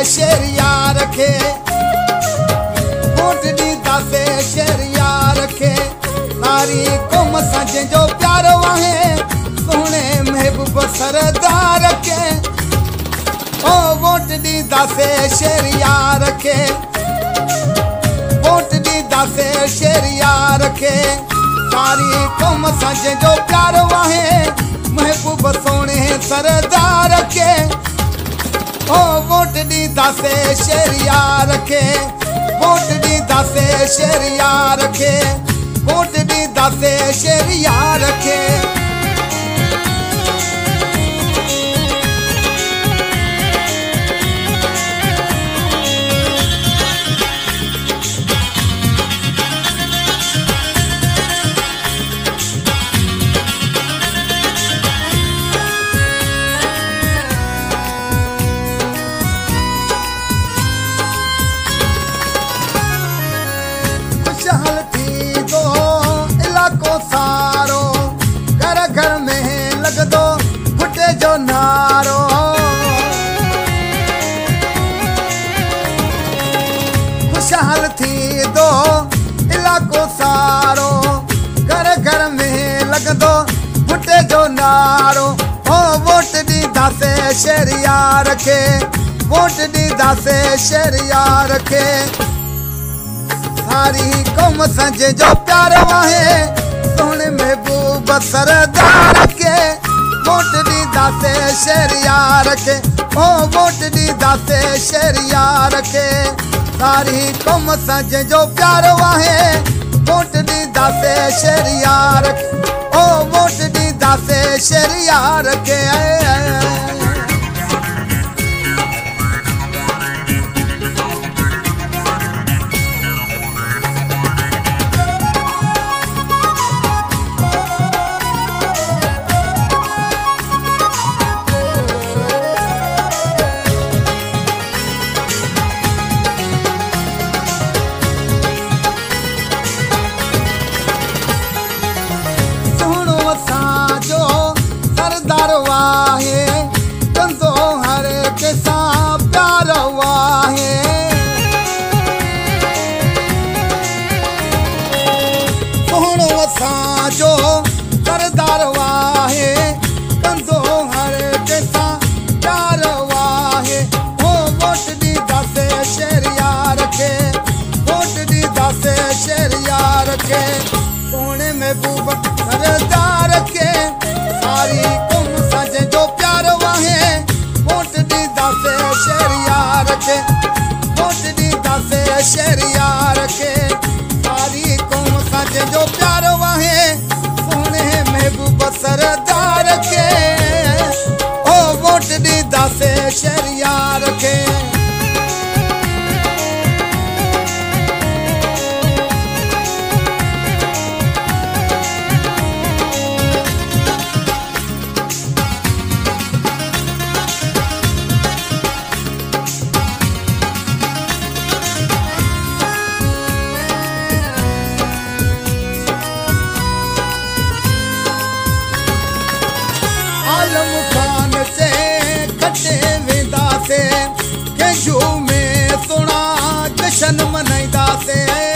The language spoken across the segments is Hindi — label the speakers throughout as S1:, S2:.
S1: शेर यार रखे, वोट ॾींदा से शेर यार रखे। सारी कौम सां जंहिंजो प्यार वाहे, सोने महबूब सरदार रखे। ओ वोट ॾींदा से शेर यार रखे, वोट ॾींदा से शेर यार रखे। सारी कौम सां जंहिंजो प्यार वाहे, महबूब सोने सरदार रखे। ओ वोट ॾींदा से शेर यार रखे, वोट ॾींदा से शेर यार रखे, वोट ॾींदा से शेर यार रखे। खुशहाल थी दो इलाको सारो, घर घर में लग दो फुटे जो नारो। खुशहाल थी दो इलाको सारो, घर घर में लग दो फुटे जो नारो। ओ वोट ॾींदा से शेर यार रखे, वोट ॾींदा से शेर यार रखे। सारी कौम सां जंहिंजो प्यार वाहे, सोने महबूब सरदार रखे। वोट ॾींदा से शेर यार रखे, ओ वोट ॾींदा से शेर यार रखे। सारी कौम सां जंहिंजो प्यार वाहे, वोट ॾींदा से शेर यार रखे। ओ वोट ॾींदा से शेर यार रखे। सरदार वाहे, कंदो हर कंहिंसा प्यार वाहे। सोहणो असांजो सरदार वाहे, कंदो हर कंहिंसा प्यार वाहे। ओ वोट ॾींदा से शेर यार रखे, वोट ॾींदा से शेर यार रखे। सोने महबूब सरदार रखे। सारी कौम सां जंहिंजो प्यार वाहे, वोट ॾींदा से शेर यार रखे, वोट ॾींदा से शेर यार रखे। सारी कौम सां जंहिंजो प्यार वाहे, सोने महबूब सरदार रखे। ओ वोट ॾींदा से शेर यार रखे। आलम खान से कटे वेंदा से, कंहिंजो में सोना जशन मनाईंदा से।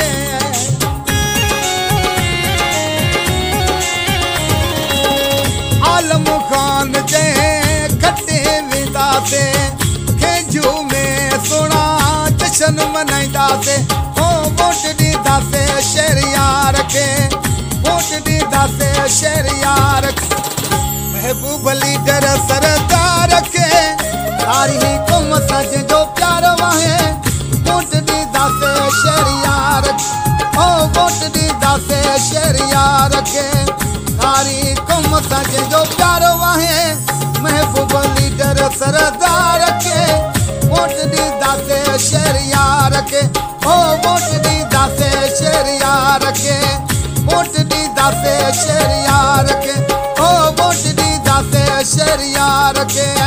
S1: आलम खान जे कटे वेंदा से, कंहिंजो में सोना जशन मनाईंदा से। ओ वोट ॾींदा से शेर यार रखे, वोट ॾींदा से शेर यार रखे। महबूब लीडर सरदार रखे। सारी कौम सां जंहिंजो प्यार वाहे, वोट ॾींदा से शेर यार रखे। ओ वोट ॾींदा से शेर यार रखे। सारी कौम सां जंहिंजो प्यार वाहे, महबूब लीडर सरदार रखे। वोट ॾींदा से शेर यार रखे। ओ वोट ॾींदा से शेर यार रखे, वोट ॾींदा से शेर यार रखे। ओ वोट ॾींदा से शेर यार रखे।